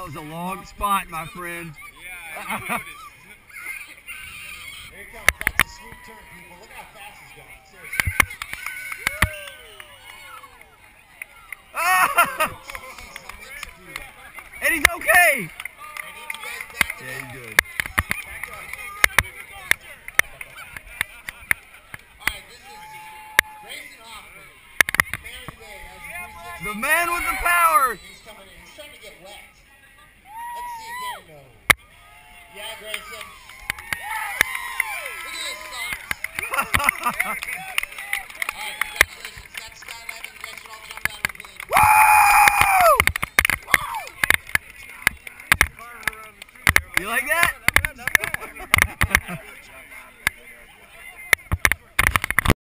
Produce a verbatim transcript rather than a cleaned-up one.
That was a long spot, my friend. Yeah, I noticed. Here it comes. That's a sweet turn, people. Look how fast he's going. Seriously. Ah! And he's okay. Yeah, he's good. Alright, this is Grayson Hoffman. Man of the day. Has The man with the power. He's coming in. He's starting to get wet. Let's see. There we go. Yeah, Grayson. Look at this socks. Alright, congratulations. That's skydiving. You guys should all jump down and play. Woo! You like that?